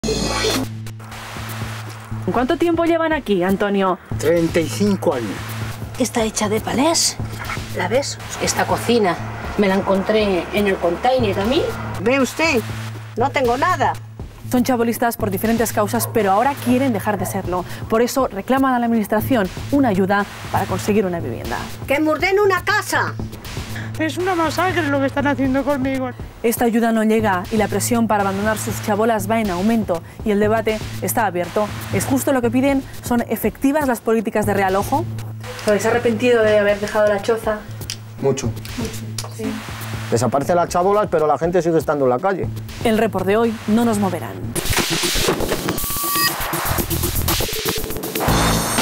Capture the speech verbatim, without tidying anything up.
¿Cuánto tiempo llevan aquí, Antonio? treinta y cinco años. Está hecha de palés. ¿La ves? Esta cocina me la encontré en el container a mí. ¿Ve usted? No tengo nada. Son chabolistas por diferentes causas, pero ahora quieren dejar de serlo. Por eso reclaman a la administración una ayuda para conseguir una vivienda. ¡Que me ordene una casa! Es una masacre lo que están haciendo conmigo. Esta ayuda no llega y la presión para abandonar sus chabolas va en aumento y el debate está abierto. ¿Es justo lo que piden? ¿Son efectivas las políticas de realojo? ¿Os habéis arrepentido de haber dejado la choza? Mucho. Mucho, sí. Desaparecen las chabolas, pero la gente sigue estando en la calle. El report de hoy no nos moverán.